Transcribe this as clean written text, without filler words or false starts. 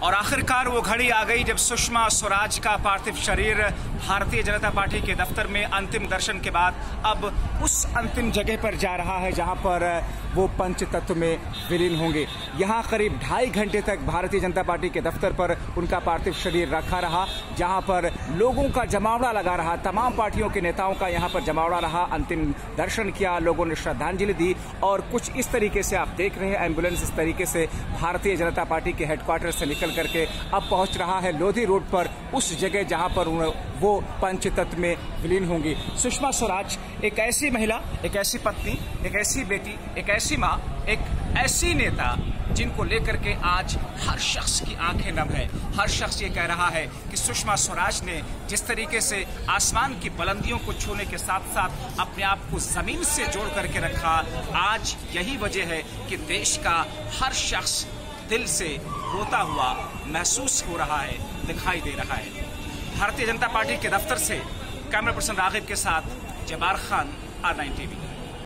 और आखिरकार वो घड़ी आ गई जब सुषमा स्वराज का पार्थिव शरीर भारतीय जनता पार्टी के दफ्तर में अंतिम दर्शन के बाद अब उस अंतिम जगह पर जा रहा है जहां पर वो पंचतत्व में विलीन होंगे। यहां करीब 2.5 घंटे तक भारतीय जनता पार्टी के दफ्तर पर उनका पार्थिव शरीर रखा रहा, जहां पर लोगों का जमावड़ा लगा रहा। तमाम पार्टियों के नेताओं का यहां पर जमावड़ा रहा। अंतिम दर्शन किया, लोगों ने श्रद्धांजलि दी और कुछ इस तरीके से आप देख रहे हैं एम्बुलेंस इस तरीके से भारतीय जनता पार्टी के हेडक्वार्टर से निकल करके अब पहुंच रहा है लोधी रोड पर, उस जगह जहां पर वो पंचतत्व में विलीन होंगी। सुषमा स्वराज एक ऐसी महिला, एक ऐसी पत्नी, एक ऐसी बेटी, एक ऐसी मां, एक ऐसी नेता जिनको लेकर के आज हर शख्स की आंखें नम है। हर शख्स ये कह रहा है कि सुषमा स्वराज ने जिस तरीके से आसमान की बुलंदियों को छूने के साथ साथ अपने आप को जमीन से जोड़ करके रखा, आज यही वजह है कि देश का हर शख्स दिल से रोता हुआ महसूस हो रहा है, दिखाई दे रहा है। भारतीय जनता पार्टी के दफ्तर से कैमरा पर्सन रागिब के साथ जबार खान, R9 TV।